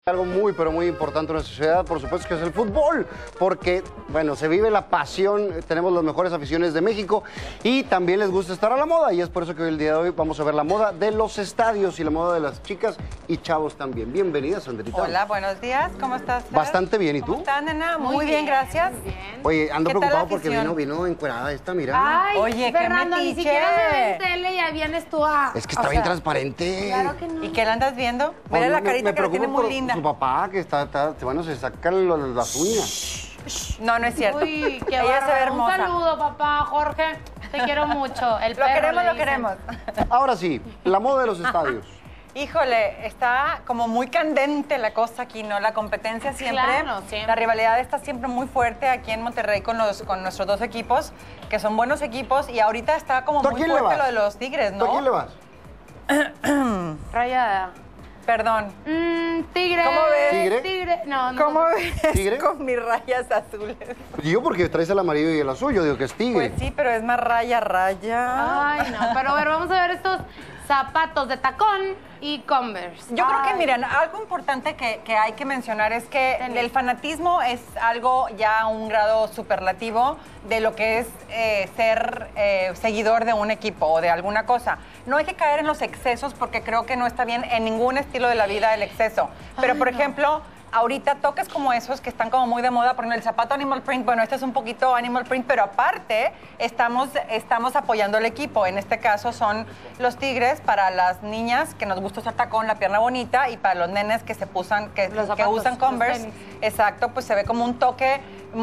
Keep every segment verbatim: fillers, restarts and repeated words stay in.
Algo muy, pero muy importante en nuestra ciudad, por supuesto, que es el fútbol, porque, bueno, se vive la pasión, tenemos las mejores aficiones de México y también les gusta estar a la moda, y es por eso que hoy, el día de hoy, vamos a ver la moda de los estadios y la moda de las chicas y chavos también. Bienvenida, Sandrita. Hola, buenos días, ¿cómo estás, Fer? Bastante bien, ¿y tú? ¿Cómo estás, nena? Muy, Muy bien, bien, gracias. muy bien. Oye, ando ¿Qué tal preocupado la porque afición? vino, vino encuerada esta, mira. Ay, Oye, qué Fernando, ni metiche. siquiera se ve en tele y ahí vienes tú a... Es que está o bien sea, transparente. Claro que no. ¿Y qué la andas viendo? Pues Mira no, la me- carita me que la tiene preocupa muy por linda. Su papá, que está, está, bueno, se saca lo- las uñas. No, no es cierto. Uy, qué Ella se ve bárbaro. Un hermosa. saludo, papá, Jorge. Te quiero mucho. El Lo perro, queremos, le lo dicen. queremos. Ahora sí, la moda de los estadios. Híjole, está como muy candente la cosa aquí, ¿no? La competencia siempre, Claro, siempre. la rivalidad está siempre muy fuerte aquí en Monterrey con, los, con nuestros dos equipos, que son buenos equipos, y ahorita está como ¿Tú a muy quién le fuerte vas? lo de los Tigres, ¿Tú a quién le ¿no? vas? Rayada. Perdón. Mm, tigre. ¿Cómo ves? ¿Tigre? Tigre. No, no. ¿Cómo no. ves ¿Tigre? con mis rayas azules? Yo porque traes el amarillo y el azul, yo digo que es tigre. Pues sí, pero es más raya, raya. Ay, no. Pero a ver, vamos a ver estos zapatos de tacón y Converse. Yo creo que, Ay. miren, algo importante que, que hay que mencionar es que el fanatismo es algo ya a un grado superlativo de lo que es eh, ser eh, seguidor de un equipo o de alguna cosa. No hay que caer en los excesos porque creo que no está bien en ningún estilo de la vida el exceso. Pero, Ay, por no. ejemplo, ahorita toques como esos que están como muy de moda, por ejemplo, el zapato Animal Print, bueno, este es un poquito Animal Print, pero aparte estamos, estamos apoyando al equipo. En este caso son los Tigres para las niñas que nos gusta usar tacón, la pierna bonita, y para los nenes que se pusan, que, Los que zapatos, usan los Converse. tenis. Exacto, pues se ve como un toque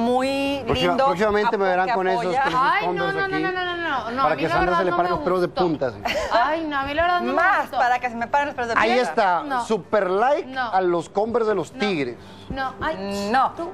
muy Próxima- lindo. próximamente me apo- verán que con esos- apoya. con esos- Ay, no, Converse no, no, aquí, no, no, no, no. para a mí que la Sandra verdad se le no paren me los pelos de gustó. punta. así. Ay, no, a mí la verdad no me Más, gustó. para que se me paren los pelos de Ahí punta. está, No. super like No. a los Converse de los Tigres. No, ay, No. tú.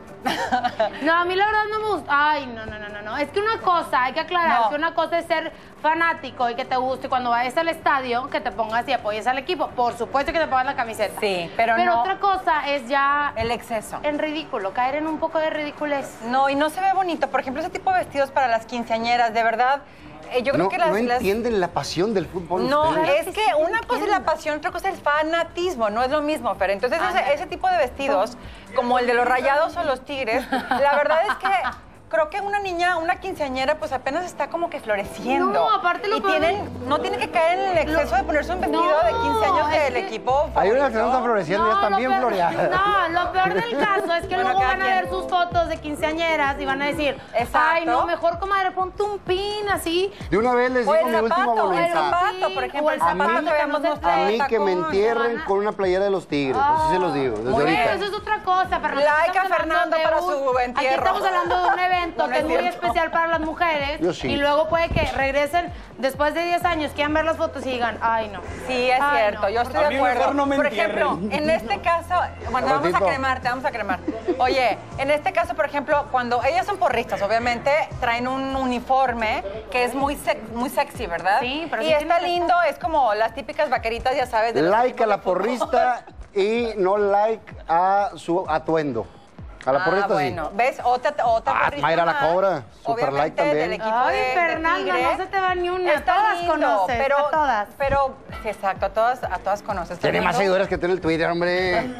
No, a mí la verdad no me gusta. Ay, no, no, no, no, no. Es que una cosa, hay que aclarar No. que una cosa es ser fanático y que te guste cuando vayas al estadio, que te pongas y apoyes al equipo. Por supuesto que te pongas la camiseta. Sí, pero Pero no- otra cosa es ya El exceso. en ridículo, caer en un poco de ridiculez. No, y no se ve bonito. Por ejemplo, ese tipo de vestidos para las quinceañeras, de verdad, eh, yo creo No, que las... no las- entienden la pasión del fútbol. No, ustedes. es que una cosa es la pasión, otra cosa es el fanatismo, no es lo mismo, pero entonces Ajá. ese, ese tipo de vestidos, como el de los Rayados o los Tigres, la verdad es que creo que una niña, una quinceañera, pues apenas está como que floreciendo. No, aparte lo y peor- tienen, no tiene que caer en el exceso de ponerse un vestido No, de quince años es del que- equipo Hay unas que favorito. no están floreciendo y ya están lo bien peor- floreadas. No, lo peor del caso es que Bueno, luego cada van a quien. ver sus fotos de quinceañeras y van a decir, Exacto. ay, no, mejor, comadre, ponte un pin así. De una vez les O digo el mi última zapato, el voluntad. zapato, por ejemplo, O el el zapato zapato que que vemos no se nosotros A de mí que me tacón. entierren van a- con una playera de los Tigres, así se los digo, desde Muy bien. ahorita. Eso es otra cosa, Fernando. Like Aquí a estamos hablando Fernando de para un- su Aquí entierro. estamos hablando de un evento No, no que es es muy cierto. especial para las mujeres. Yo sí. Y luego puede que regresen después de diez años, quieran ver las fotos y digan, ay, no. Sí, es Ay, cierto, no, yo estoy por de favor. A mí acuerdo. mejor no me Por entierren. ejemplo, en este caso, bueno, vamos a Ratito. cremar, te vamos a cremar. Oye, en este caso, por ejemplo, cuando ellas son porristas, obviamente traen un uniforme que es muy sex- muy sexy, ¿verdad? Sí, pero y sí está tiene que lindo, es como las típicas vaqueritas, ya sabes. De los Like equipos a la de fútbol. porrista y no like a su atuendo. A la Ah, porrista bueno, sí. ¿ves? Otra, otra Ah, porrista Mayra la más, cobra, super like obviamente, también. del equipo Ay, de, de Fernanda, Tigres. no se te va ni una. Está Todas lindo, conoces, pero, a todas. Pero, sí, exacto, a todas, a todas conoces. Está Tiene más lindo. seguidores que tú en el Twitter, hombre.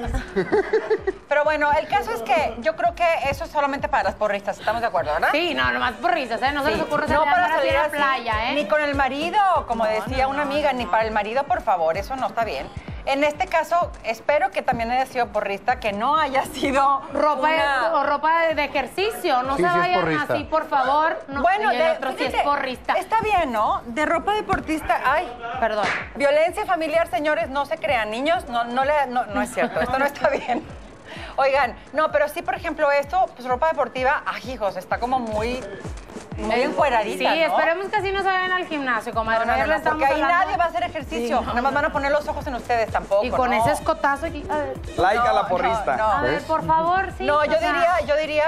Pero bueno, el caso es que yo creo que eso es solamente para las porristas, ¿estamos de acuerdo, verdad? Sí, no, nomás por risas, ¿eh? No se Sí. les ocurre No salir para a salir la así, playa, ¿eh? ni con el marido, como decía una amiga, ni para el marido, por favor, eso no está bien. En este caso, espero que también haya sido porrista, que no haya sido Ropa, una- o ropa de, de ejercicio, no Sí, se sí es vayan porrista. así, por favor. No, Bueno, y el de- otro sí es fíjate, porrista. está bien, ¿no? De ropa deportista, ay, Perdón. violencia familiar, señores, no se crean, niños, no, no, le, no, no es cierto, esto no está bien. Oigan, no, pero sí, por ejemplo, esto, pues ropa deportiva, ay, hijos, está como muy, muy encueradita, Sí, ¿no? esperemos que así no se vayan al gimnasio, comadre. No, no, Ayer no, le no, porque estamos ahí hablando- nadie va a hacer ejercicio. Sí, no, Nada más no. van a poner los ojos en ustedes tampoco. Y con no. ese escotazo aquí. A ver, Like a No, la porrista. no, no. a ver, ¿Ves? por favor, sí. No, o yo sea, diría, yo diría,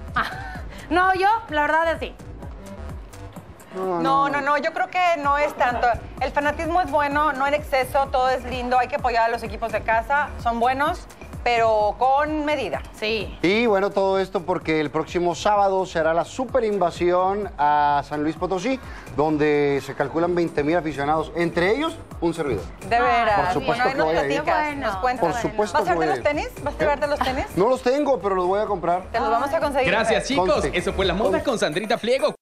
No, yo, la verdad es sí. no, no, no, yo creo que no es tanto. El fanatismo es bueno, no en exceso, todo es lindo, hay que apoyar a los equipos de casa, son buenos, pero con medida. Sí. Y bueno, todo esto porque el próximo sábado se hará la super invasión a San Luis Potosí, donde se calculan veinte mil aficionados, entre ellos un servidor. De veras. Por supuesto Bueno, que voy a nos ir. platicas, Bueno, nos cuentas. Por supuesto ¿Vas a que voy llevarte a los ir. tenis? ¿Vas a llevarte los tenis? No los tengo, pero los voy a comprar. Te los vamos a conseguir. Gracias, chicos. Conste. Eso fue La Moda con Sandrita Pliego.